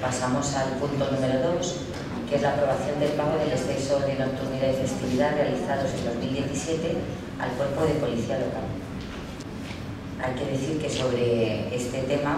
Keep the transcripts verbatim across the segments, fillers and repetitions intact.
pasamos al punto número dos, que es la aprobación del pago del exceso de nocturnidad y festividad realizados en dos mil diecisiete al Cuerpo de Policía Local. Hay que decir que sobre este tema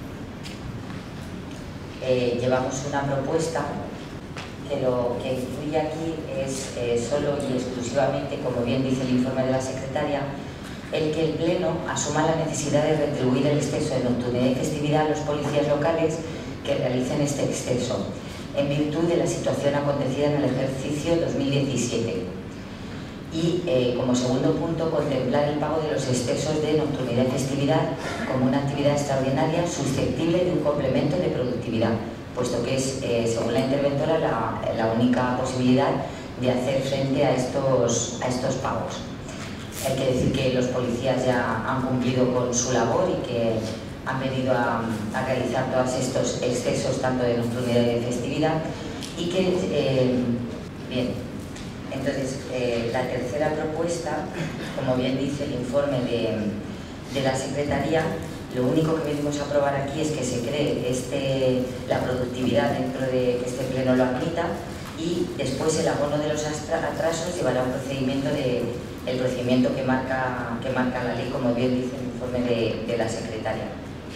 eh, llevamos una propuesta que lo que incluye aquí es eh, solo y exclusivamente, como bien dice el informe de la secretaria, el que el Pleno asuma la necesidad de retribuir el exceso de nocturnidad y festividad a los policías locales que realicen este exceso, en virtud de la situación acontecida en el ejercicio dos mil diecisiete. Y, eh, como segundo punto, contemplar el pago de los excesos de nocturnidad y festividad como una actividad extraordinaria susceptible de un complemento de productividad, puesto que es, eh, según la interventora, la, la única posibilidad de hacer frente a estos, a estos pagos. Hay que decir que los policías ya han cumplido con su labor y que han venido a, a realizar todos estos excesos, tanto de nocturnidad y de festividad, y que, eh, bien, entonces, eh, la tercera propuesta, como bien dice el informe de, de la Secretaría, lo único que venimos a aprobar aquí es que se cree este, la productividad dentro de que este Pleno lo admita, y después el abono de los atrasos llevará un procedimiento de, el procedimiento que marca, que marca la ley, como bien dice el informe de, de la Secretaria.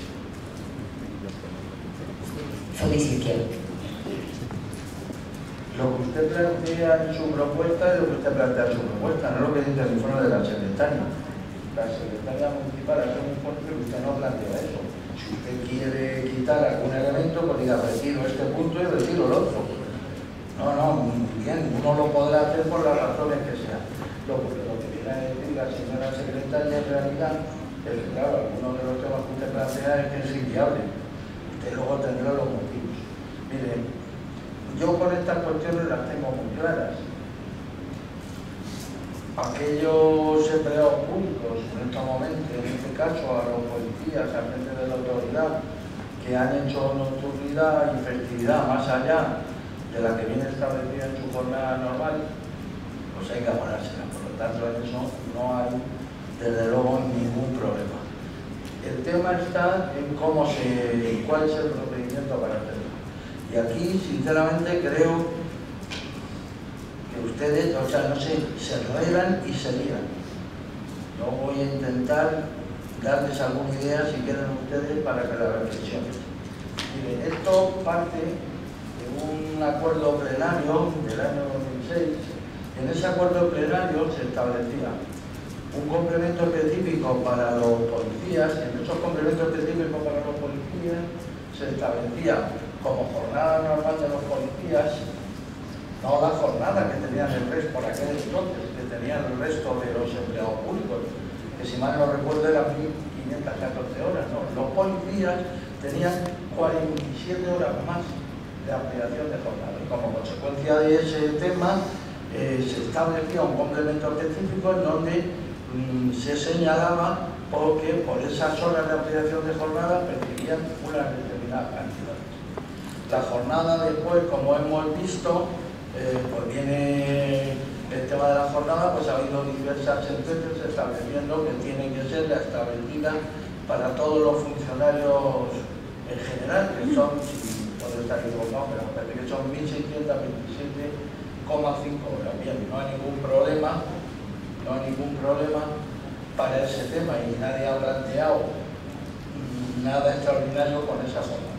Félix Izquierdo. Lo que usted plantea en su propuesta es lo que usted plantea en su propuesta, no lo que dice el informe de la secretaria. La secretaria municipal hace un informe que usted no plantea eso. Si usted quiere quitar algún elemento, pues diga, retiro este punto y retiro el otro. No, no, muy bien, uno lo podrá hacer por las razones que sean. Lo, lo que viene a decir la señora secretaria en realidad es que, claro, alguno de los temas que usted plantea es que es inviable. Usted luego tendrá los motivos. Mire, yo con estas cuestiones las tengo muy claras. Aquellos empleados públicos, en estos momentos, en este caso a los policías, a gente de la autoridad, que han hecho nocturnidad y festividad más allá de la que viene establecida en su jornada normal, pues hay que abonársela. Por lo tanto, en eso no hay, desde luego, ningún problema. El tema está en cómo se, cuál es el procedimiento para hacerlo. Y aquí, sinceramente, creo que ustedes, o sea, no sé, se enredan y se lían. Yo voy a intentar darles alguna idea, si quieren ustedes, para que la reflexionen. Miren, esto parte de un acuerdo plenario del año dos mil seis. En ese acuerdo plenario se establecía un complemento específico para los policías. En esos complementos específicos para los policías se establecía como jornada normal de los policías, no la jornada que tenían el resto por aquel entonces, que tenían el resto de los empleados públicos, que si mal no recuerdo eran mil quinientas catorce horas, no, los policías tenían cuarenta y siete horas más de ampliación de jornada, y como consecuencia de ese tema eh, se establecía un complemento específico en donde mm, se señalaba porque por esas horas de ampliación de jornada percibían una determinada cantidad. La jornada después, como hemos visto, eh, pues viene el tema de la jornada, pues ha habido diversas sentencias estableciendo que tiene que ser la establecida para todos los funcionarios en general, que son, si puedo estar equivocado, pero me parece que son mil seiscientos veintisiete coma cinco horas. Bien, no hay ningún problema, no hay ningún problema para ese tema y nadie ha planteado nada extraordinario con esa jornada.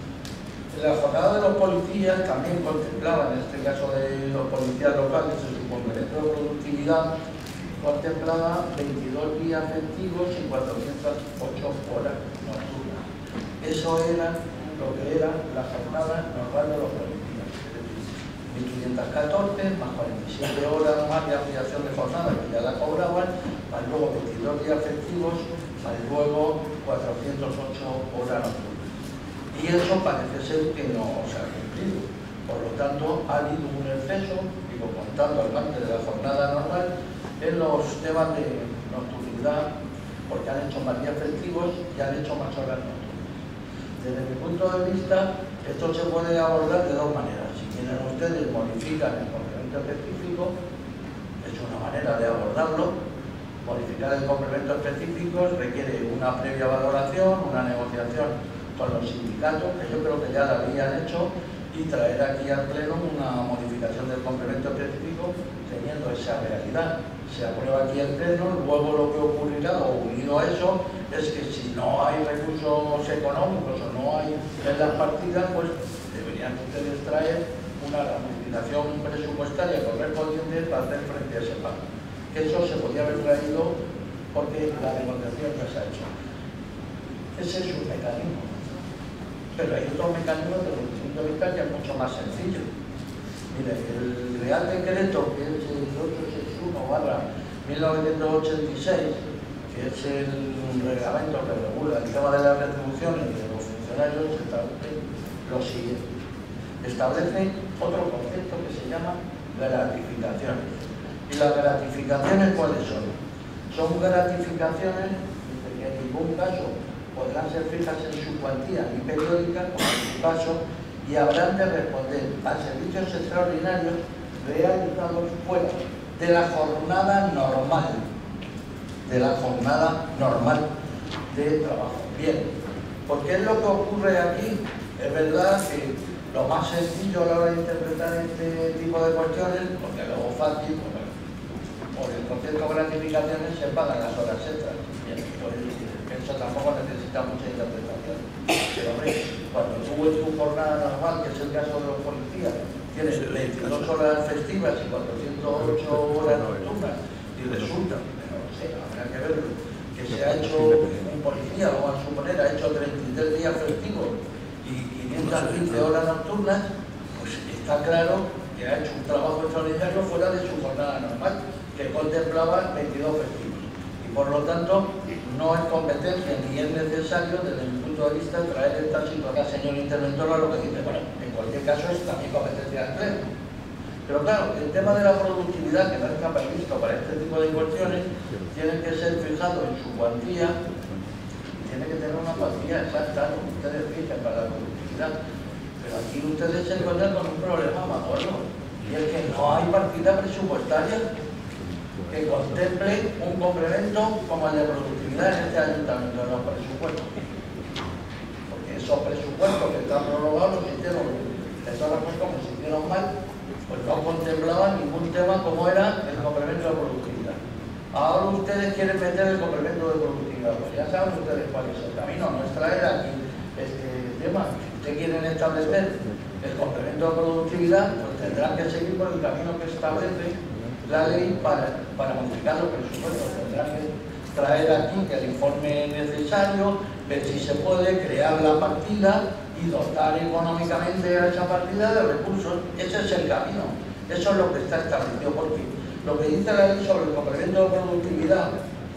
La jornada de los policías también contemplaba, en este caso de los policías locales, en su complemento de productividad, contemplaba veintidós días festivos y cuatrocientas ocho horas nocturnas. Eso era lo que era la jornada normal de los policías, es decir, mil quinientas catorce más cuarenta y siete horas más de ampliación de jornada que ya la cobraban, más luego veintidós días festivos, más luego cuatrocientas ocho horas nocturnas. Y eso parece ser que no se ha cumplido. Por lo tanto, ha habido un exceso, digo, contando al margen de la jornada normal, en los temas de nocturnidad, porque han hecho más días festivos y han hecho más horas nocturnas. Desde mi punto de vista, esto se puede abordar de dos maneras. Si quieren ustedes, modifican el complemento específico, es una manera de abordarlo. Modificar el complemento específico requiere una previa valoración, una negociación con los sindicatos, que yo creo que ya la habían hecho, y traer aquí al Pleno una modificación del complemento específico teniendo esa realidad. Se aprueba aquí el Pleno, luego lo que ocurrirá, o unido a eso, es que si no hay recursos económicos o no hay en las partidas, pues deberían ustedes traer una modificación presupuestaria correspondiente para hacer frente a ese pago. Que eso se podía haber traído porque la negociación ya se ha hecho. Ese es un mecanismo. Pero hay otros mecanismos desde mi punto de vista que es mucho más sencillo. Mire, el Real Decreto, que es el ochocientos sesenta y uno barra mil novecientos ochenta y seis, que es el reglamento que regula el tema de las retribuciones de los funcionarios, establece lo siguiente. Establece otro concepto que se llama gratificaciones. ¿Y las gratificaciones cuáles son? Son gratificaciones que en ningún caso podrán ser fijas en su cuantía ni periódicas, como en su caso, y habrán de responder a servicios extraordinarios realizados fuera de la jornada normal, de la jornada normal de trabajo. Bien, ¿por qué es lo que ocurre aquí? Es verdad que lo más sencillo a la hora de interpretar este tipo de cuestiones, porque luego fácil, porque por el concepto de gratificaciones se pagan las horas extras. Bien, pues, eso tampoco necesita mucha interpretación. Pero hombre, cuando tú en tu jornada normal, que es el caso de los policías, tienes veintidós horas festivas y cuatrocientas ocho horas nocturnas, y resulta, no lo sé, habrá que verlo, que se ha hecho un policía, vamos a suponer, ha hecho treinta y tres días festivos y quinientas quince horas nocturnas, pues está claro que ha hecho un trabajo extraordinario fuera de su jornada normal, que contemplaba veintidós festivos. Por lo tanto, no es competencia ni es necesario, desde mi punto de vista, traer esta situación. Señor interventor, a lo que dice, bueno, en cualquier caso es también competencia del Pleno. Pero claro, el tema de la productividad, que no está previsto para este tipo de cuestiones, tiene que ser fijado en su cuantía, y tiene que tener una cuantía exacta, como ustedes fijan para la productividad. Pero aquí ustedes se encuentran con un problema más gordo, y es que no hay partida presupuestaria que contemple un complemento como el de productividad en este ayuntamiento de los presupuestos. Porque esos presupuestos que están prorrogados los hicieron, de todas las cosas como se hicieron mal, pues no contemplaban ningún tema como era el complemento de productividad. Ahora ustedes quieren meter el complemento de productividad, pues ya saben ustedes cuál es el camino, no es traer aquí este tema. Si ustedes quieren establecer el complemento de productividad, pues tendrán que seguir por el camino que establece la ley para, para modificar los presupuestos. Tendrá que traer aquí el informe necesario, ver si se puede crear la partida y dotar económicamente a esa partida de recursos. Ese es el camino, eso es lo que está establecido, porque lo que dice la ley sobre el complemento de productividad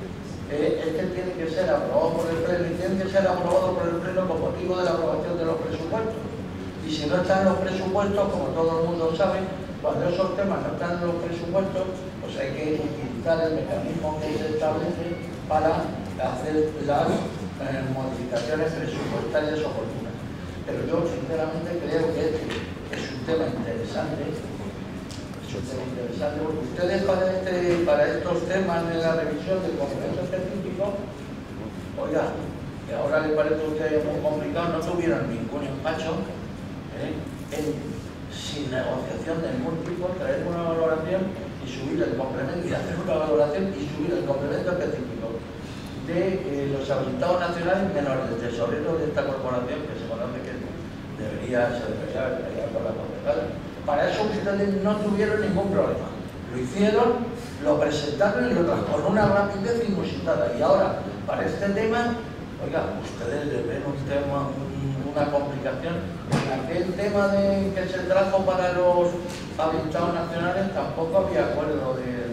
eh, es que tiene que ser aprobado por el Pleno y tiene que ser aprobado por el Pleno con motivo de la aprobación de los presupuestos. Y si no están los presupuestos, como todo el mundo sabe, cuando esos temas no están en los presupuestos, pues hay que utilizar el mecanismo que se establece para hacer las eh, modificaciones presupuestarias oportunas. Pero yo sinceramente creo que este es un tema interesante, es un tema interesante porque ustedes para, este, para estos temas de la revisión del complemento específico, oiga, que ahora le parece a ustedes muy complicado, no tuvieron ningún empacho ¿eh? en sin negociación del múltiplo, traer una valoración y subir el complemento, y hacer una valoración y subir el complemento específico de eh, los habilitados nacionales menos el tesorero de esta corporación, que se conoce que debería, se debería pelear con la concejal. Para eso ustedes no tuvieron ningún problema. Lo hicieron, lo presentaron y lo trajeron con una rapidez inusitada. Y ahora, para este tema, oiga, ustedes le ven un tema, una complicación. En aquel tema de, que se trajo para los habilitados nacionales tampoco había acuerdo de,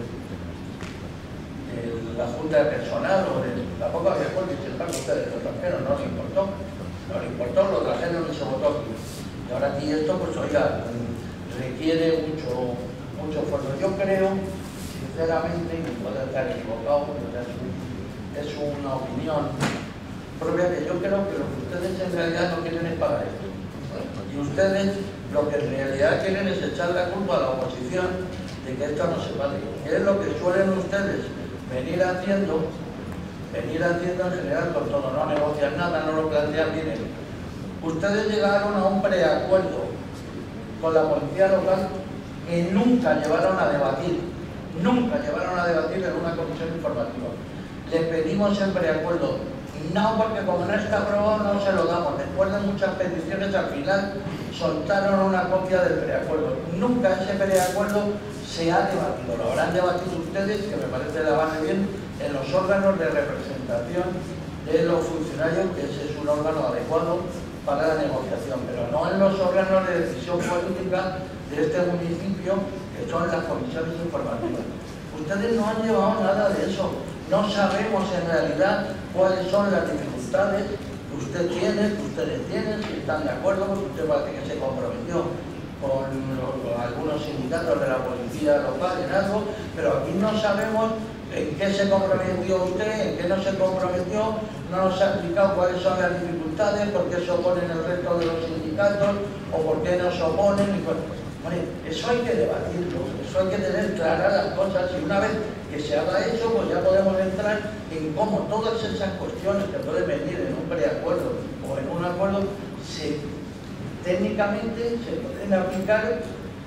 de la Junta de Personal, o de, tampoco había acuerdo, y sin embargo ustedes lo trajeron, no les importó, no les importó, lo trajeron y se votó aquí. Y ahora aquí esto, pues oiga, requiere mucho, mucho esfuerzo. Yo creo, sinceramente, y puedo estar equivocado, pero es una opinión propia, que yo creo que lo que ustedes en realidad no quieren es pagar esto. Y ustedes lo que en realidad quieren es echar la culpa a la oposición de que esto no se pague. Que es lo que suelen ustedes venir haciendo, venir haciendo en general con todo. No negocian nada, no lo plantean bien Ustedes llegaron a un preacuerdo con la policía local que nunca llevaron a debatir, nunca llevaron a debatir en una comisión informativa. Les pedimos el preacuerdo, no, porque como no está aprobado no se lo damos. Después de muchas peticiones, al final soltaron una copia del preacuerdo. Nunca ese preacuerdo se ha debatido, lo habrán debatido ustedes, que me parece la base bien, en los órganos de representación de los funcionarios, que ese es un órgano adecuado para la negociación, pero no en los órganos de decisión política de este municipio, que son las comisiones informativas. Ustedes no han llevado nada de eso. No sabemos en realidad cuáles son las dificultades que usted tiene, que ustedes tienen, si están de acuerdo, porque usted parece que se comprometió con, los, con algunos sindicatos de la policía local en algo, pero aquí no sabemos en qué se comprometió usted, en qué no se comprometió, no nos ha explicado cuáles son las dificultades, por qué se oponen el resto de los sindicatos o por qué no se oponen. Y bueno, bueno, eso hay que debatirlo, eso hay que tener claras las cosas, y una vez que se haga eso, pues ya podemos entrar en cómo todas esas cuestiones que pueden venir en un preacuerdo o en un acuerdo, se, técnicamente se pueden aplicar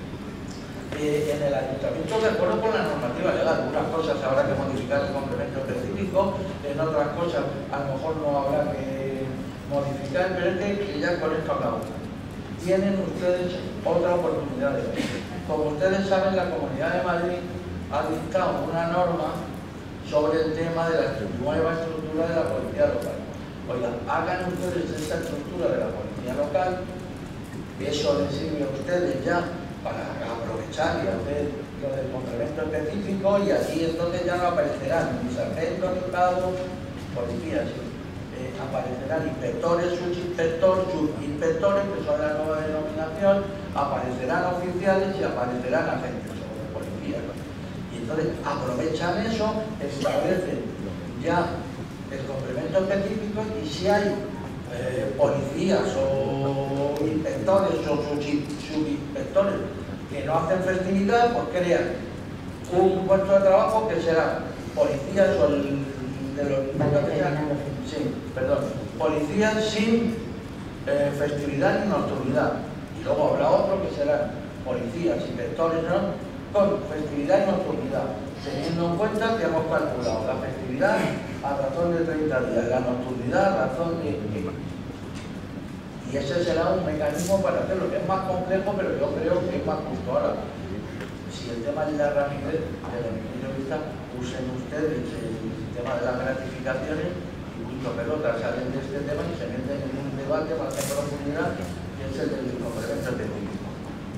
Eh, en el ayuntamiento de acuerdo con la normativa legal. Algunas cosas habrá que modificar el complemento específico, en otras cosas a lo mejor no habrá que modificar, pero es que, que ya con esto hablamos. Tienen ustedes otra oportunidad de ver. Como ustedes saben, la Comunidad de Madrid ha dictado una norma sobre el tema de la nueva estructura de la policía local. Oigan, hagan ustedes esta estructura de la policía local, eso les sirve a ustedes ya para aprovechar y hacer lo del complemento específico, y allí entonces ya no aparecerán ni sargentos, ni cabos, policías, eh, aparecerán inspectores, subinspectores, subinspectores, que son la nueva denominación, aparecerán oficiales y aparecerán agentes de policía. Y entonces aprovechan eso, establecen ya el complemento específico, y si hay Eh, policías o inspectores o subinspectores que no hacen festividad, pues crean un puesto de trabajo que será policías o el, de los que sean, sí, perdón, policías sin eh, festividad ni nocturnidad, y luego habrá otro que serán policías, inspectores, ¿no?, con festividad y nocturnidad, teniendo en cuenta que hemos calculado la festividad a razón de treinta días, la nocturnidad a razón de... Y ese será un mecanismo para hacerlo, que es más complejo, pero yo creo que es más justo. Ahora, si el tema de la rapidez, desde mi punto de vista, usen ustedes el tema de las gratificaciones y punto pelota, salen de este tema y se meten en un debate más en profundidad, que es el del complemento específico.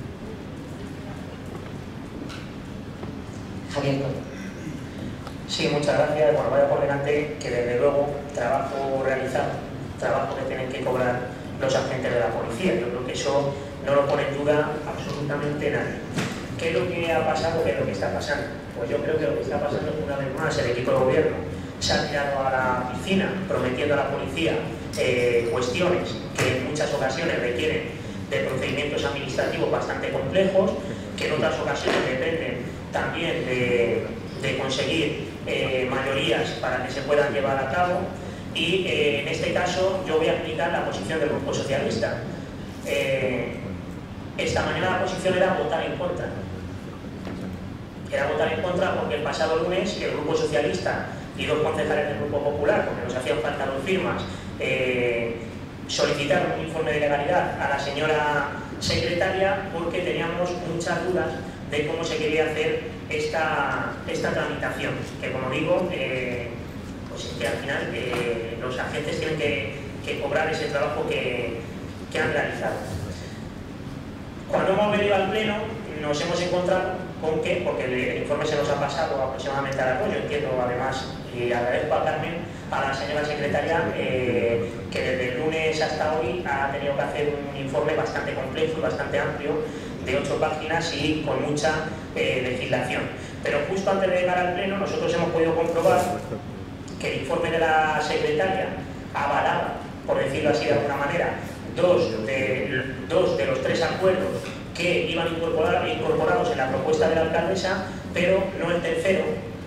Javier. Sí, muchas gracias. Bueno, vaya por delante que desde luego trabajo realizado, trabajo que tienen que cobrar los agentes de la policía. Yo creo que eso no lo pone en duda absolutamente nadie. ¿Qué es lo que ha pasado? ¿Qué es lo que está pasando? Pues yo creo que lo que está pasando es que una vez más el equipo de gobierno se ha tirado a la piscina prometiendo a la policía eh, cuestiones que en muchas ocasiones requieren de procedimientos administrativos bastante complejos, que en otras ocasiones dependen también de, de conseguir eh, mayorías para que se puedan llevar a cabo. Y eh, en este caso yo voy a explicar la posición del Grupo Socialista. Eh, esta mañana la posición era votar en contra. Era votar en contra porque el pasado lunes el Grupo Socialista y dos concejales del Grupo Popular, porque nos hacían falta dos firmas, eh, solicitaron un informe de legalidad a la señora secretaria porque teníamos muchas dudas de cómo se quería hacer esta, esta tramitación, que como digo, eh, pues es que al final eh, los agentes tienen que, que cobrar ese trabajo que, que han realizado. Cuando hemos venido al pleno nos hemos encontrado con que, porque el, el informe se nos ha pasado aproximadamente a las dos, yo entiendo además, y agradezco a Carmen, a la señora secretaria, eh, que desde el lunes hasta hoy ha tenido que hacer un informe bastante complejo y bastante amplio, de ocho páginas y con mucha eh, legislación. Pero justo antes de llegar al pleno nosotros hemos podido comprobar que el informe de la secretaria avalaba, por decirlo así de alguna manera, dos de, dos de los tres acuerdos que iban incorporar, incorporados en la propuesta de la alcaldesa, pero no el tercero,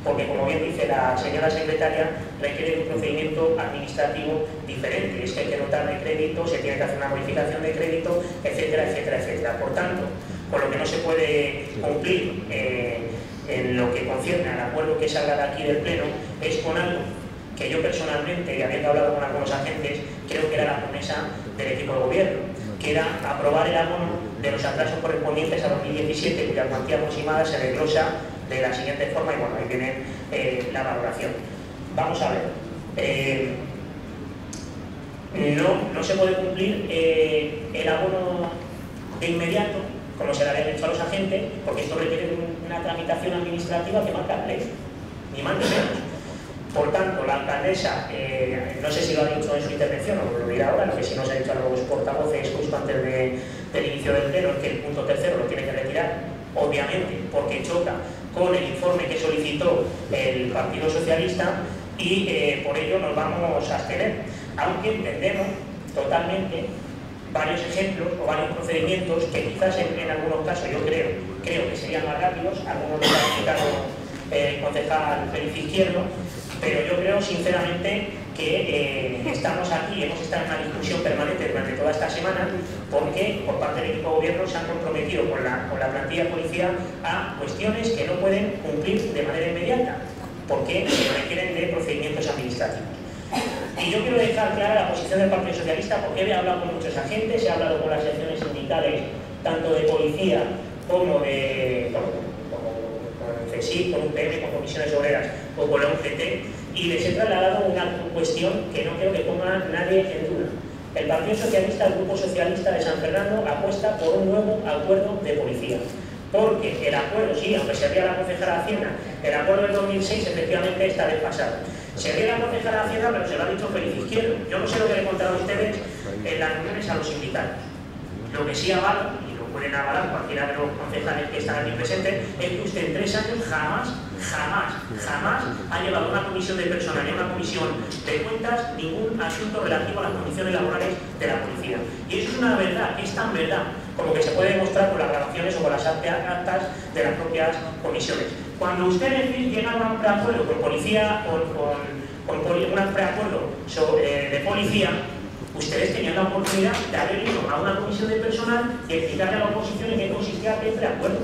porque como bien dice la señora secretaria, requiere un procedimiento administrativo diferente. Es que hay que dotar de crédito, se tiene que hacer una modificación de crédito, etcétera, etcétera, etcétera. Por tanto, con lo que no se puede cumplir eh, en lo que concierne al acuerdo que salga de aquí del Pleno, es con algo que yo personalmente, y habiendo hablado con algunos agentes, creo que era la promesa del equipo de gobierno, que era aprobar el abono de los atrasos correspondientes a dos mil diecisiete, cuya cuantía aproximada se desglosa de la siguiente forma, y bueno, ahí viene eh, la valoración. Vamos a ver. Eh, no, no se puede cumplir eh, el abono de inmediato, como se le había dicho a los agentes, porque esto requiere una tramitación administrativa que marca la ley, ni más ni menos. Por tanto, la alcaldesa, eh, no sé si lo ha dicho en su intervención o lo dirá ahora, lo que sí nos ha dicho a los portavoces justo antes de, del inicio del pleno, es que el punto tercero lo tiene que retirar, obviamente, porque choca con el informe que solicitó el Partido Socialista y eh, por ello nos vamos a abstener. Aunque entendemos totalmente varios ejemplos o varios procedimientos que quizás en, en algunos casos yo creo, creo que serían más rápidos, algunos los ha explicado el concejal Félix Izquierdo, pero yo creo sinceramente que eh, estamos aquí, hemos estado en una discusión permanente durante toda esta semana porque por parte del equipo de gobierno se han comprometido con la, con la plantilla de policía a cuestiones que no pueden cumplir de manera inmediata porque requieren de procedimientos administrativos. Y yo quiero dejar clara la posición del Partido Socialista porque he hablado con muchos agentes, he hablado con las secciones sindicales tanto de policía como de... Bueno, sí, con U P M, con comisiones obreras o con la U G T, y les he trasladado una cuestión que no creo que ponga nadie en duda. El Partido Socialista, el Grupo Socialista de San Fernando, apuesta por un nuevo acuerdo de policía. Porque el acuerdo, sí, aunque se ría la concejala de Hacienda, el acuerdo del dos mil seis efectivamente está desfasado. Se ría la concejala de Hacienda, pero se lo ha dicho Félix Izquierdo. Yo no sé lo que le he contado a ustedes en las reuniones a los sindicatos. Lo que sí avalo, y lo pueden avalar cualquiera de los concejales que están aquí presentes, es que usted en tres años jamás, jamás, jamás ha llevado a una comisión de personal y a una comisión de cuentas ningún asunto relativo a las condiciones laborales de la policía. Y eso es una verdad, es tan verdad como que se puede demostrar con las grabaciones o con las actas de las propias comisiones. Cuando ustedes llegan a un preacuerdo con policía, con, con, con poli, un preacuerdo sobre, de policía, ustedes tenían la oportunidad de haber ido a una comisión de personal y explicarle a la oposición en qué consistía aquel preacuerdo.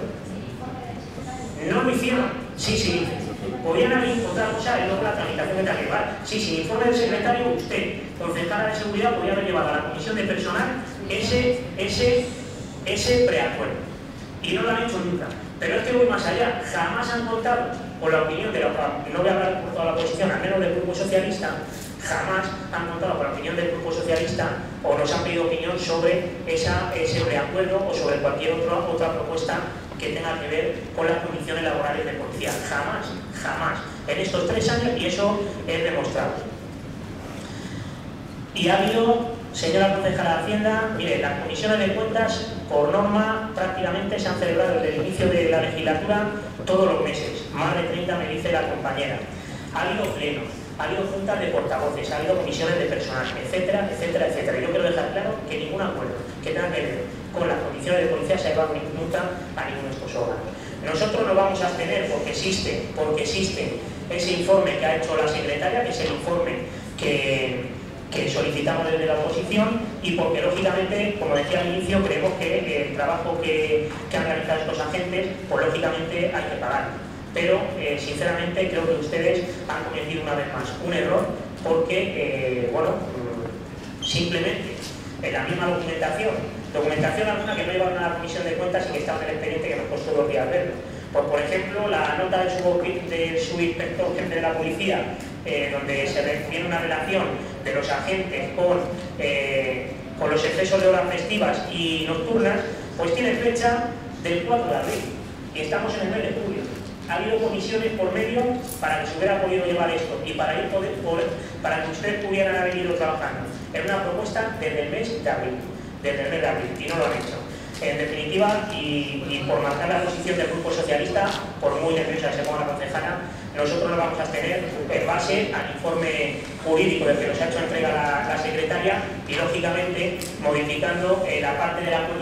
No lo hicieron. Sí, sí. Podían haber otra cosa y luego la tramitación que te que llevar. Sí, sin informe del secretario, usted, concejala de seguridad, podía haber llevado a la comisión de personal ese, ese, ese preacuerdo. Y no lo han hecho nunca. Pero es que voy más allá. Jamás han contado con la opinión de la... No voy a hablar por toda la oposición, al menos del Grupo Socialista. Jamás han contado con la opinión del Grupo Socialista o nos han pedido opinión sobre esa, ese preacuerdo o sobre cualquier otra, otra propuesta que tenga que ver con las condiciones laborales de policía. Jamás, jamás. En estos tres años, y eso es demostrado. Y ha habido, señora concejala de Hacienda, mire, las comisiones de cuentas, por norma, prácticamente se han celebrado desde el inicio de la legislatura todos los meses. Más de treinta, me dice la compañera. Ha habido plenos. Ha habido juntas de portavoces, ha habido comisiones de personal, etcétera, etcétera, etcétera. Yo quiero dejar claro que ningún acuerdo que tenga que ver con las condiciones de policía se ha llevado nunca a ninguno de estos órganos. Nosotros nos vamos a abstener porque existe, porque existe ese informe que ha hecho la secretaria, que es el informe que, que solicitamos desde la oposición, y porque lógicamente, como decía al inicio, creemos que el trabajo que, que han realizado estos agentes, pues lógicamente hay que pagarlo. Pero, eh, sinceramente, creo que ustedes han cometido una vez más un error porque, eh, bueno, simplemente en la misma documentación, documentación alguna que no llevaron a la comisión de cuentas y que estaba en el expediente que nos costó dos días verlo. Pues, por ejemplo, la nota del subinspector jefe de la policía, eh, donde se tiene una relación de los agentes con, eh, con los excesos de horas festivas y nocturnas, pues tiene fecha del cuatro de abril y estamos en el mes de julio. Ha habido comisiones por medio para que se hubiera podido llevar esto y para, ir poder, poder, para que ustedes pudieran haber ido trabajando. Es una propuesta desde el mes de abril, desde el mes de abril, y no lo han hecho. En definitiva, y, y por marcar la posición del Grupo Socialista, por muy nerviosa que se ponga la concejala, nosotros nos vamos a abstener en base al informe jurídico del que nos ha hecho entrega la, la secretaria y, lógicamente, modificando eh, la parte del acuerdo plenario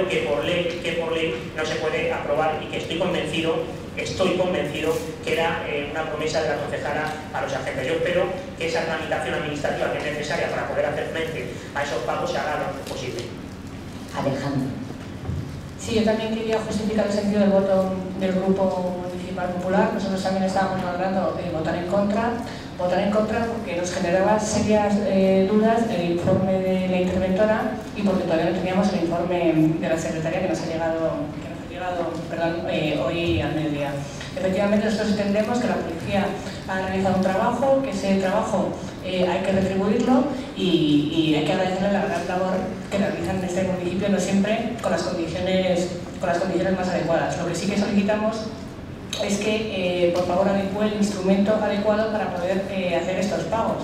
que por ley, que por ley no se puede aprobar y que estoy convencido, estoy convencido que era eh, una promesa de la concejala a los agentes. Yo espero que esa tramitación administrativa que es necesaria para poder hacer frente a esos pagos se haga lo antes posible. Alejandro. Sí, yo también quería justificar el sentido del voto del Grupo Municipal Popular. Nosotros también estábamos valorando eh, votar en contra. Votar en contra porque nos generaba serias eh, dudas el informe de la interventora y porque todavía no teníamos el informe de la secretaria que nos ha llegado, que nos ha llegado perdón, eh, hoy al mediodía. Efectivamente, nosotros entendemos que la policía ha realizado un trabajo, que ese trabajo eh, hay que retribuirlo y, y hay que agradecerle la gran labor que realizan en este municipio, no siempre con las condiciones, con las condiciones más adecuadas. Lo que sí que solicitamos es que, eh, por favor, adecue el instrumento adecuado para poder eh, hacer estos pagos.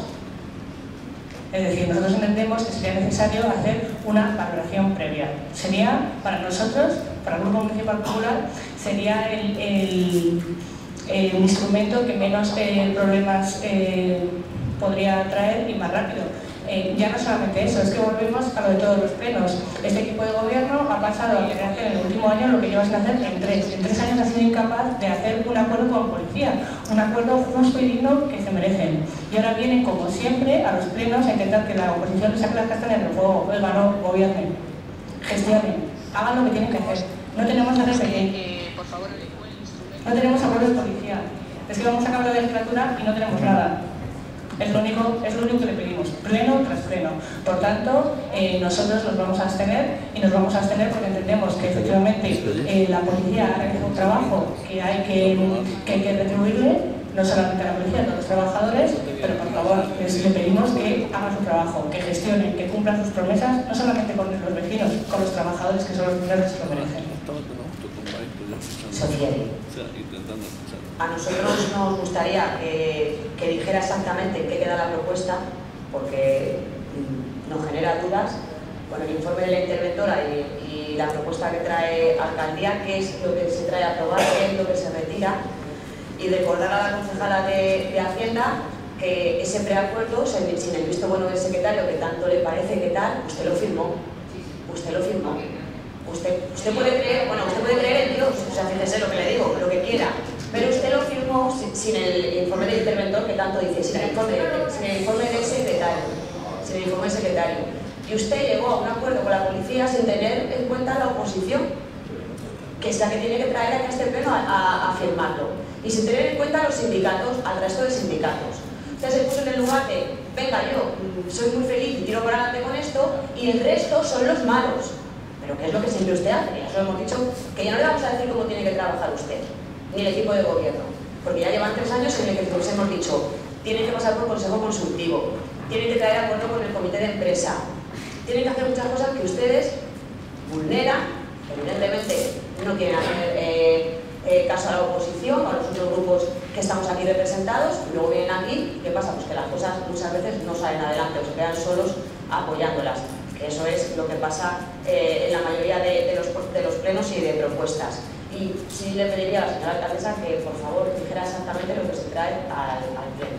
Es decir, nosotros entendemos que sería necesario hacer una valoración previa. Sería, para nosotros, para el Grupo Municipal Popular, sería el, el, el instrumento que menos eh, problemas eh, podría traer y más rápido. Eh, ya no solamente eso, es que volvemos a lo de todos los plenos. Este equipo de gobierno ha pasado a querer hacer en el último año lo que lleva sin hacer en tres. En tres años ha sido incapaz de hacer un acuerdo con policía, un acuerdo justo y digno que se merecen. Y ahora vienen, como siempre, a los plenos a intentar que la oposición les saque las castañas del fuego. Oiga, no, gobiernen, gestionen, hagan lo que tienen que hacer. No tenemos R P G, no tenemos acuerdos de policía. Es que vamos a acabar la legislatura y no tenemos nada. Es lo único, es lo único que le pedimos, pleno tras pleno. Por tanto, eh, nosotros nos vamos a abstener y nos vamos a abstener porque entendemos que efectivamente eh, la policía ha realizado un trabajo que hay que, que, hay que retribuirle, no solamente a la policía, a todos los trabajadores, pero por favor, les le pedimos que hagan su trabajo, que gestionen, que cumplan sus promesas, no solamente con los vecinos, con los trabajadores que son los primeros que se lo merecen. Sofía. A nosotros nos gustaría que, que dijera exactamente en qué queda la propuesta, porque nos genera dudas con el informe de la interventora y, y la propuesta que trae Alcaldía, qué es lo que se trae a aprobar, qué es lo que se retira, y recordar a la concejala de, de Hacienda que ese preacuerdo, sin el visto bueno del secretario, que tanto le parece que tal, usted lo firmó, usted lo firmó. Usted, usted puede creer, bueno, usted puede creer en Dios, o sea, fíjese lo que le digo, lo que quiera, pero usted lo firmó sin, sin el informe del interventor que tanto dice, sin el informe, sin el informe del secretario, sin el informe del secretario. Y usted llegó a un acuerdo con la policía sin tener en cuenta la oposición, que es la que tiene que traer aquí a este pleno a, a, a firmarlo, y sin tener en cuenta a los sindicatos, al resto de sindicatos. Usted se puso en el lugar de, venga, yo soy muy feliz y tiro para adelante con esto, y el resto son los malos. Pero ¿qué es lo que siempre usted hace? Ya os lo hemos dicho, que ya no le vamos a decir cómo tiene que trabajar usted, ni el equipo de gobierno, porque ya llevan tres años en el que os hemos dicho, tienen que pasar por consejo consultivo, tienen que traer acuerdo con el comité de empresa, tienen que hacer muchas cosas que ustedes vulneran, evidentemente no quieren hacer eh, eh, caso a la oposición o a los otros grupos que estamos aquí representados, y luego vienen aquí, ¿qué pasa? Pues que las cosas muchas veces no salen adelante o se quedan solos apoyándolas. Que eso es lo que pasa eh, en la mayoría de, de, los, de los plenos y de propuestas. Y sí le pediría a la señora alcaldesa que por favor dijera exactamente lo que se trae al, al pleno.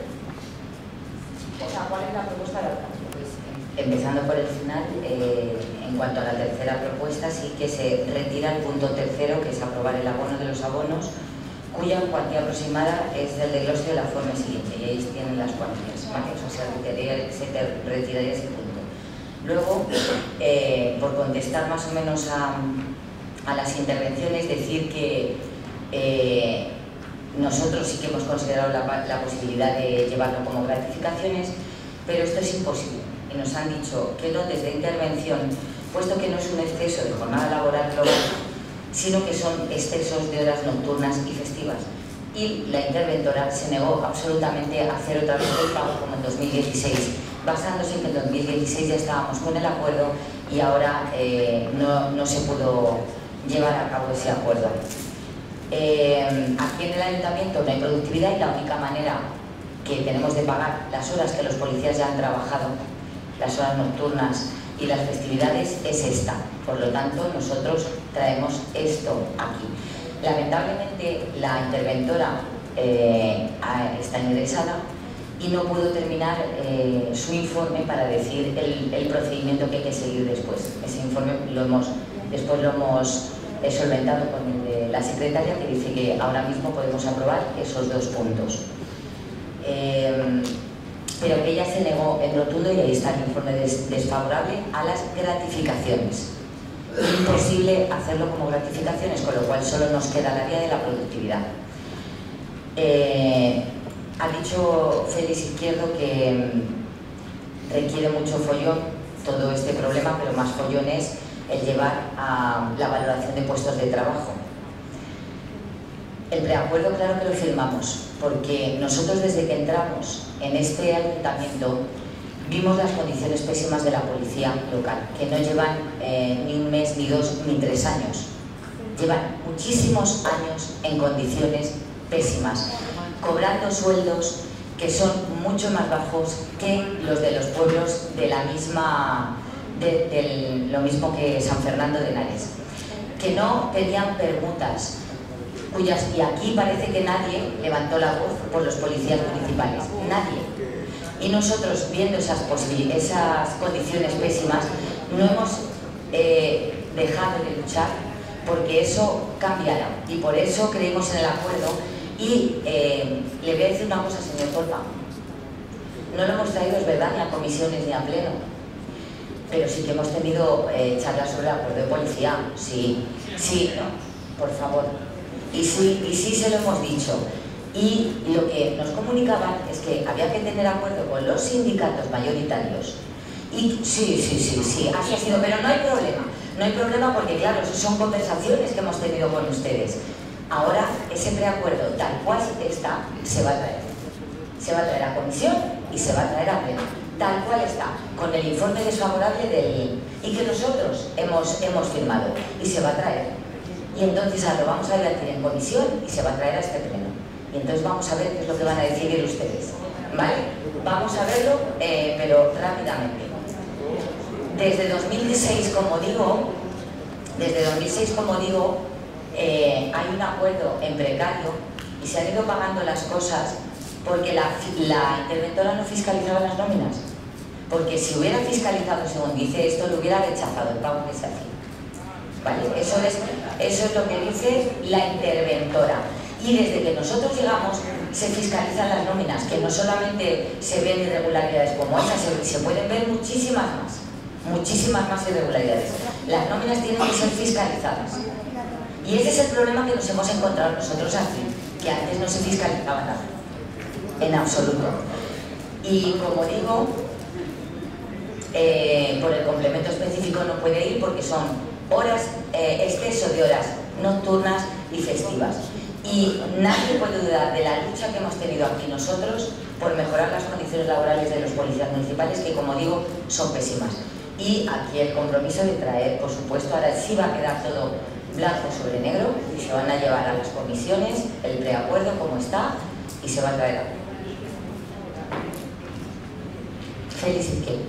O sea, ¿cuál es la propuesta de alcalde? Pues, empezando por el final, eh, en cuanto a la tercera propuesta, sí que se retira el punto tercero, que es aprobar el abono de los abonos, cuya cuantía aproximada es del desglose de la forma siguiente, y ahí tienen las cuantías, ¿vale? O sea, se retiraría ese punto. Luego, eh, por contestar más o menos a, a las intervenciones, decir que eh, nosotros sí que hemos considerado la, la posibilidad de llevarlo como gratificaciones, pero esto es imposible. Y nos han dicho que no desde intervención, puesto que no es un exceso de jornada laboral global, sino que son excesos de horas nocturnas y festivas. Y la interventora se negó absolutamente a hacer otra vez el pago como en dos mil dieciséis, basándose en que en dos mil dieciséis ya estábamos con el acuerdo y ahora eh, no, no se pudo llevar a cabo ese acuerdo. Eh, aquí en el ayuntamiento no hay productividad y la única manera que tenemos de pagar las horas que los policías ya han trabajado, las horas nocturnas y las festividades, es esta. Por lo tanto, nosotros traemos esto aquí. Lamentablemente, la interventora eh, está ingresada y no pudo terminar eh, su informe para decir el, el procedimiento que hay que seguir después. Ese informe lo hemos después lo hemos eh, solventado con el de la secretaria, que dice que ahora mismo podemos aprobar esos dos puntos. Eh, pero que ella se negó en rotundo, y ahí está el informe des desfavorable, a las gratificaciones. Imposible hacerlo como gratificaciones, con lo cual solo nos queda la vía de la productividad. Eh, ha dicho Félix Izquierdo que requiere mucho follón todo este problema, pero más follón es el llevar a la valoración de puestos de trabajo. El preacuerdo, claro que lo firmamos, porque nosotros desde que entramos en este ayuntamiento vimos las condiciones pésimas de la policía local, que no llevan eh, ni un mes, ni dos, ni tres años. Llevan muchísimos años en condiciones pésimas, cobrando sueldos que son mucho más bajos que los de los pueblos de la misma, de, de lo mismo que San Fernando de Henares, que no pedían permutas, cuyas, y aquí parece que nadie levantó la voz por los policías municipales, nadie. Y nosotros, viendo esas, esas condiciones pésimas, no hemos eh, dejado de luchar porque eso cambiara, y por eso creemos en el acuerdo. Y eh, le voy a decir una cosa, señor Torpa, no lo hemos traído, es verdad, ni a comisiones ni a pleno, pero sí que hemos tenido eh, charlas sobre el acuerdo de policía, sí, sí, ¿no? Por favor. Y sí, y sí se lo hemos dicho. Y lo que nos comunicaban es que había que tener acuerdo con los sindicatos mayoritarios. Y sí, sí, sí, sí, así ha sido, pero no hay problema. No hay problema porque, claro, son conversaciones que hemos tenido con ustedes. Ahora, ese preacuerdo, tal cual está, se va a traer. Se va a traer a comisión y se va a traer a pleno. Tal cual está, con el informe desfavorable del y que nosotros hemos, hemos firmado. Y se va a traer. Y entonces ahora lo vamos a debatir en comisión y se va a traer a este pleno. Y entonces vamos a ver qué es lo que van a decidir ustedes. ¿Vale? Vamos a verlo, eh, pero rápidamente. Desde dos mil seis, como digo, desde dos mil seis, como digo, eh, hay un acuerdo en precario y se han ido pagando las cosas porque la, la interventora no fiscalizaba las nóminas. Porque si hubiera fiscalizado, según dice esto, le hubiera rechazado el pago que se hacía. ¿Vale? Eso es, eso es lo que dice la interventora. Y desde que nosotros llegamos, se fiscalizan las nóminas, que no solamente se ven irregularidades como esas, se, se pueden ver muchísimas más, muchísimas más irregularidades. Las nóminas tienen que ser fiscalizadas. Y ese es el problema que nos hemos encontrado nosotros aquí, que antes no se fiscalizaba nada, en absoluto. Y como digo, eh, por el complemento específico no puede ir porque son horas, eh, exceso de horas nocturnas y festivas. Y nadie puede dudar de la lucha que hemos tenido aquí nosotros por mejorar las condiciones laborales de los policías municipales, que como digo, son pésimas. Y aquí el compromiso de traer, por supuesto, ahora sí va a quedar todo blanco sobre negro y se van a llevar a las comisiones el preacuerdo como está y se va a traer a Félix Izquierdo.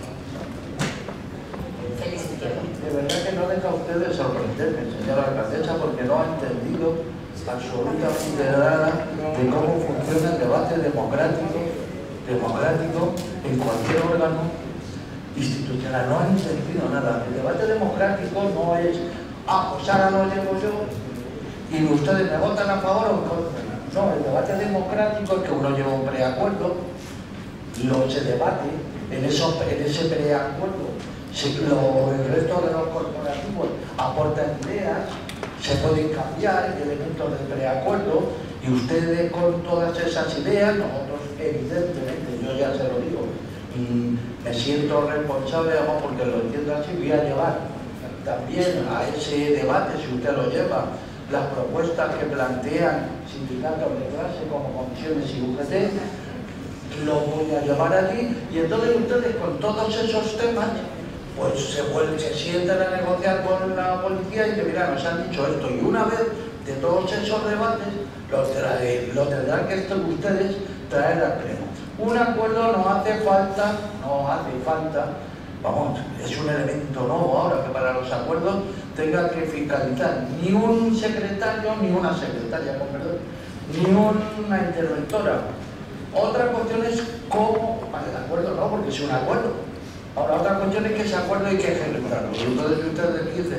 Félix Izquierdo. De verdad que no deja usted de sorprenderme, señora alcaldesa, porque no ha entendido absolutamente nada de cómo funciona el debate democrático, democrático en cualquier órgano institucional. No ha entendido nada. El debate democrático no es, ah, pues ahora no llego yo y ustedes me votan a favor o en contra. No, el debate democrático es que uno lleva un preacuerdo, lo se debate, en, esos, en ese preacuerdo si lo, el resto de los corporativos aportan ideas, se pueden cambiar elementos del preacuerdo y ustedes con todas esas ideas, nosotros evidentemente, yo ya se lo digo, y me siento responsable, vamos, porque lo entiendo así, voy a llevar también a ese debate, si usted lo lleva, las propuestas que plantean sindicatos de clase como comisiones y U G T, lo voy a llevar allí y entonces ustedes con todos esos temas pues se, vuelven, se sientan a negociar con la policía y que mira, nos han dicho esto y una vez de todos esos debates lo, trae, lo tendrán que ustedes traer al pleno. Un acuerdo no hace falta, no hace falta, vamos, es un elemento nuevo ahora que para los acuerdos tenga que fiscalizar ni un secretario ni una secretaria, con perdón, ni una interventora. Otra cuestión es cómo, para el acuerdo no, porque es un acuerdo. Ahora, otra cuestión es que ese acuerdo hay que ejecutarlo. Y entonces ustedes dicen,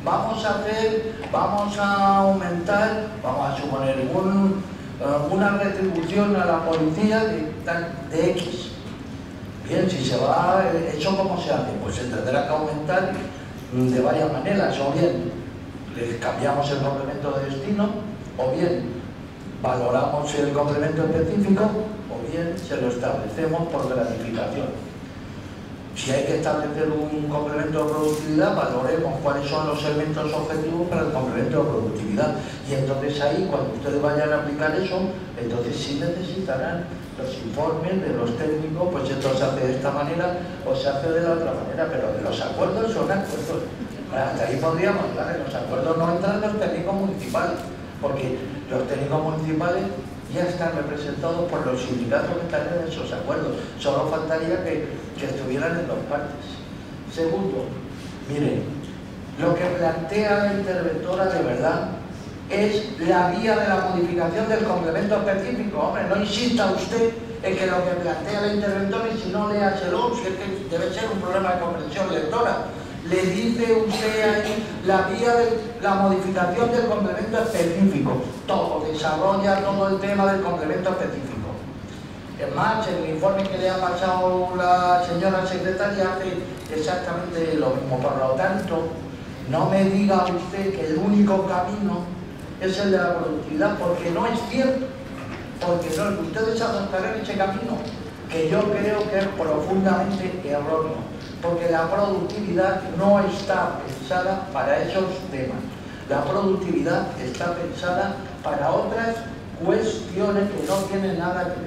vamos a hacer, vamos a aumentar, vamos a suponer un, uh, una retribución a la policía de, de X. Bien, si se va, ¿eso cómo se hace? Pues se tendrá que aumentar de varias maneras, o bien les cambiamos el complemento de destino, o bien valoramos el complemento específico, o bien se lo establecemos por gratificación. Si hay que establecer un complemento de productividad, valoremos cuáles son los elementos objetivos para el complemento de productividad. Y entonces ahí, cuando ustedes vayan a aplicar eso, entonces sí necesitarán los informes de los técnicos, pues esto se hace de esta manera o se hace de la otra manera, pero de los acuerdos son acuerdos. Hasta ahí podríamos hablar, en los acuerdos no entran los técnicos municipales, porque los técnicos municipales ya están representados por los sindicatos que están en esos acuerdos. Solo faltaría que, que estuvieran en dos partes. Segundo, miren, lo que plantea la interventora de verdad es la vía de la modificación del complemento específico. Hombre, no insista usted en que lo que plantea la interventora, y si no, léaselo, si es que debe ser un problema de comprensión lectora. Le dice usted ahí la vía de la modificación del complemento específico. Todo, desarrolla todo el tema del complemento específico. Es más, en el informe que le ha pasado la señora secretaria hace exactamente lo mismo. Por lo tanto, no me diga usted que el único camino es el de la productividad, porque no es cierto. Porque no, ustedes adoptarán ese camino, que yo creo que es profundamente erróneo. Porque la productividad no está pensada para esos temas. La productividad está pensada para otras cuestiones que no tienen nada que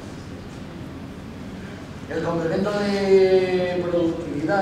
ver. El complemento de productividad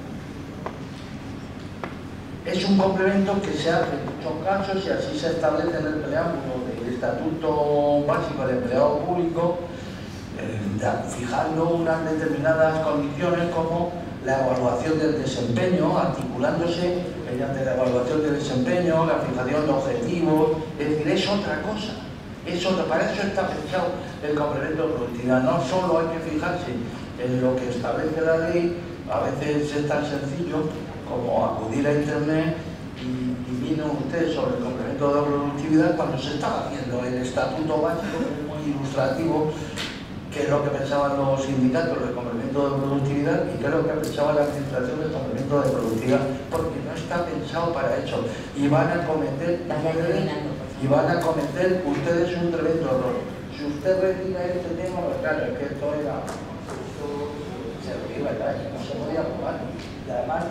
es un complemento que se hace en muchos casos, y así se establece en el preámbulo del Estatuto Básico del Empleado Público, eh, fijando unas determinadas condiciones como la evaluación del desempeño, articulándose mediante la evaluación del desempeño, la fijación de objetivos. Es decir, es otra cosa. Es otra. Para eso está pensado el complemento de productividad. No solo hay que fijarse en lo que establece la ley, a veces es tan sencillo como acudir a internet y, y miren ustedes sobre el complemento de productividad cuando se estaba haciendo el Estatuto Básico, que es muy ilustrativo, qué es lo que pensaban los sindicatos del complemento de productividad y qué es lo que pensaba la administración del complemento de productividad, porque no está pensado para eso, y van a cometer ustedes, y van a cometer ustedes un tremendo error. Si usted retira este tema, pues claro, es que esto era, esto se retira, no se podía aprobar, y además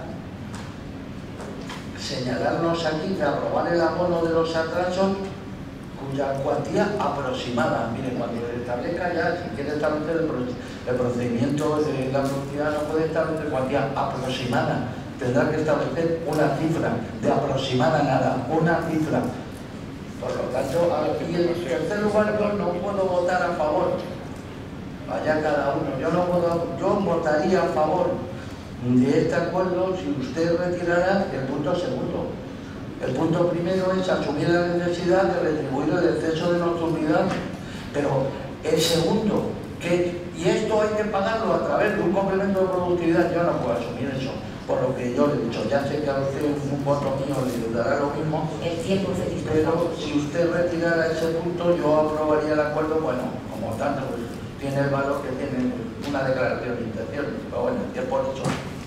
señalarnos aquí de aprobar el abono de los atrasos cuya cuantía aproximada. Mire, cuando se establezca ya, si quiere establecer el, el procedimiento de la productividad, no puede establecer cuantía aproximada, tendrá que establecer una cifra, de aproximada nada, una cifra. Por lo tanto, aquí en tercer lugar yo no puedo votar a favor, vaya cada uno, yo no puedo, yo votaría a favor de este acuerdo si usted retirara el punto segundo. El punto primero es asumir la necesidad de retribuir el exceso de nocturnidad, pero el segundo, que, y esto hay que pagarlo a través de un complemento de productividad, yo no puedo asumir eso, por lo que yo le he dicho, ya sé que a usted un voto mío le dará lo mismo, el tiempo, pero si usted retirara ese punto, yo aprobaría el acuerdo, bueno, como tanto, pues, tiene el valor que tiene una declaración de intención, pero bueno, es por eso.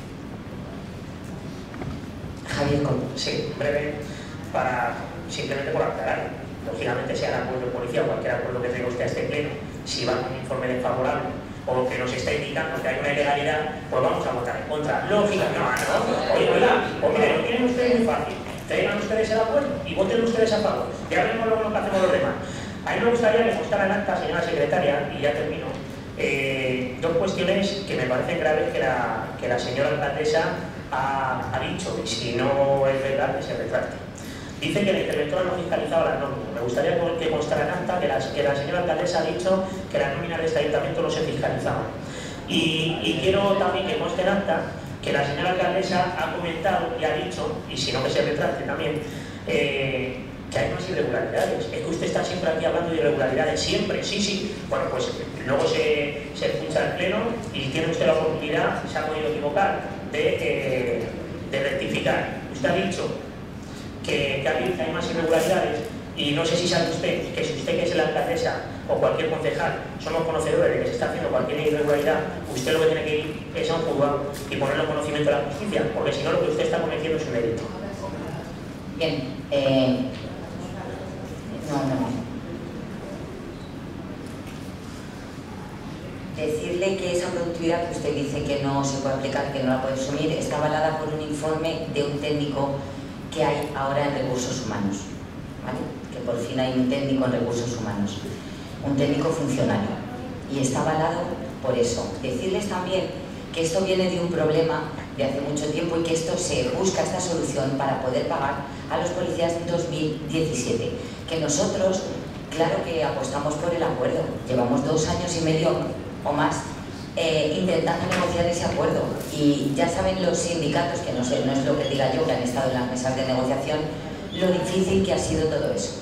Javier, ¿cómo? Sí, breve, para, simplemente por aclarar. Lógicamente, sea el acuerdo de policía o cualquier acuerdo que tenga usted a este pleno, si va con un informe desfavorable o que nos está indicando que hay una ilegalidad, pues vamos a votar en contra. Lógicamente, no, no, oye, oiga, pues mire, lo tienen ustedes muy fácil. Traigan ustedes el acuerdo y voten ustedes a favor. Ya veremos luego lo que hacemos los demás. A mí me gustaría que constara en acta, señora secretaria, y ya termino, eh, dos cuestiones que me parecen graves que la, que la señora alcaldesa ha, ha dicho, y si no es verdad, que se retracte. Dice que la interventora no fiscalizaba las nóminas. Me gustaría que constara en acta que la, que la señora alcaldesa ha dicho que las nóminas de este ayuntamiento no se fiscalizaban. Y, y quiero también que conste en acta que la señora alcaldesa ha comentado y ha dicho, y si no que se retracte también, eh, que hay unas irregularidades. Es que usted está siempre aquí hablando de irregularidades, siempre, sí, sí. Bueno, pues luego se, se escucha el pleno y tiene usted la oportunidad, se ha podido equivocar, de, eh, de rectificar. Usted ha dicho que, que hay, hay más irregularidades, y no sé si sabe usted que si usted, que es la alcaldesa o cualquier concejal, somos conocedores de que se está haciendo cualquier irregularidad, usted lo que tiene que ir es a un juzgado y ponerlo en conocimiento de la justicia, porque si no, lo que usted está cometiendo es un delito. Bien, eh... no, no, no. Decirle que esa productividad que usted dice que no se puede aplicar, que no la puede asumir, está avalada por un informe de un técnico que hay ahora en recursos humanos, ¿vale? Que por fin hay un técnico en recursos humanos, un técnico funcionario, y está avalado por eso. Decirles también que esto viene de un problema de hace mucho tiempo y que esto se busca esta solución para poder pagar a los policías en dos mil diecisiete, que nosotros, claro que apostamos por el acuerdo, llevamos dos años y medio o más eh, intentando negociar ese acuerdo, y ya saben los sindicatos, que no sé, no es lo que diga yo, que han estado en las mesas de negociación, lo difícil que ha sido todo eso.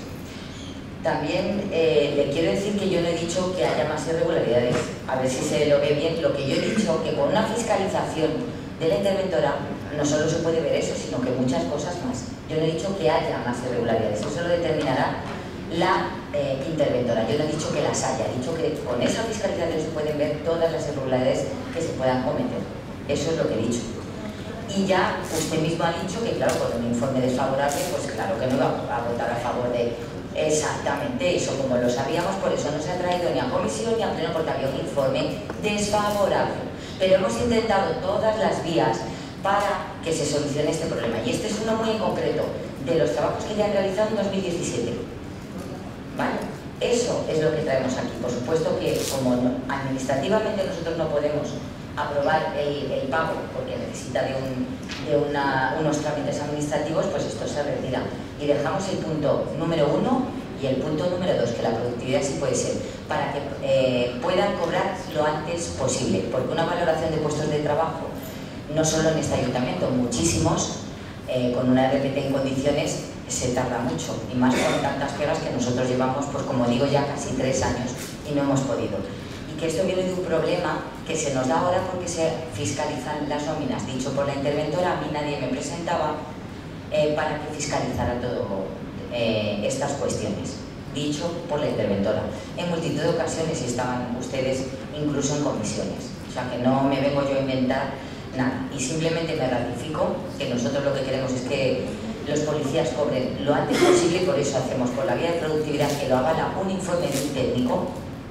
También eh, le quiero decir que yo no he dicho que haya más irregularidades, a ver si se lo ve bien. Lo que yo he dicho, que con una fiscalización de la interventora no solo se puede ver eso, sino que muchas cosas más. Yo no he dicho que haya más irregularidades, eso lo determinará la eh, interventora. Yo no he dicho que las haya, he dicho que con esa fiscalización se pueden ver todas las irregularidades que se puedan cometer. Eso es lo que he dicho. Y ya usted mismo ha dicho que, claro, con un informe desfavorable, pues claro que no va a votar a favor de exactamente eso, como lo sabíamos, por eso no se ha traído ni a comisión ni a pleno, porque había un informe desfavorable. Pero hemos intentado todas las vías para que se solucione este problema. Y este es uno muy en concreto, de los trabajos que ya han realizado en dos mil diecisiete. ¿Vale? Eso es lo que traemos aquí. Por supuesto que como administrativamente nosotros no podemos aprobar el, el pago porque necesita de, un, de una, unos trámites administrativos, pues esto se retira. Y dejamos el punto número uno y el punto número dos, que la productividad sí puede ser, para que eh, puedan cobrar lo antes posible, porque una valoración de puestos de trabajo, no solo en este ayuntamiento, muchísimos, eh, con una R P T en condiciones, se tarda mucho, y más con tantas pegas que nosotros llevamos, pues como digo, ya casi tres años y no hemos podido. Y que esto viene de un problema que se nos da ahora porque se fiscalizan las nóminas, dicho por la interventora. A mí nadie me presentaba eh, para que fiscalizara todo eh, estas cuestiones, dicho por la interventora. En multitud de ocasiones estaban ustedes incluso en comisiones, o sea que no me vengo yo a inventar nada, y simplemente me ratifico que nosotros lo que queremos es que los policías cobren lo antes posible, y por eso hacemos por la vía de productividad, que lo avala un informe de un técnico,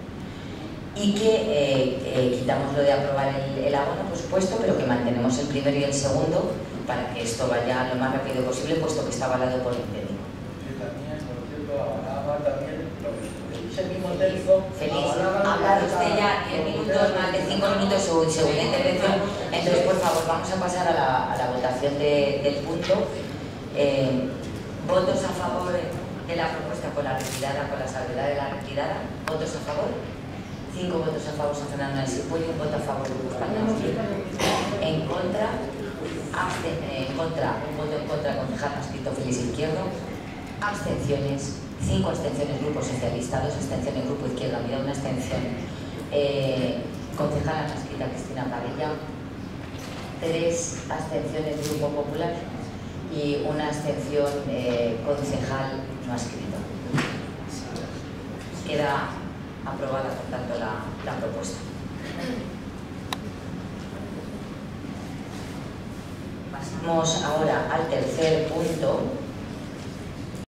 y que eh, eh, quitamos lo de aprobar el, el abono, por supuesto, pero que mantenemos el primero y el segundo para que esto vaya lo más rápido posible, puesto que está avalado por el técnico. Que también, por cierto, avalaba también lo que dice el mismo técnico. Feliz. Ha hablado usted ya diez minutos, más de cinco minutos su segunda intervención. Entonces, por favor, vamos a pasar a la, a la votación de, del punto. Eh, ¿Votos a favor de la propuesta con la retirada, con la salvedad de la retirada? ¿Votos a favor? Cinco votos a favor, San Fernando del Sipuyo, un voto a favor de España. En contra, absten en contra, un voto en contra, concejal Mascrito Félix Izquierdo. Abstenciones, cinco abstenciones, Grupo Socialista, dos abstenciones, Grupo Izquierda Unida, una abstención, eh, concejala Mascrita Cristina Parella, tres abstenciones, Grupo Popular, y una abstención, eh, concejal no adscrito. Queda aprobada, por tanto, la, la propuesta. Pasamos ahora al tercer punto,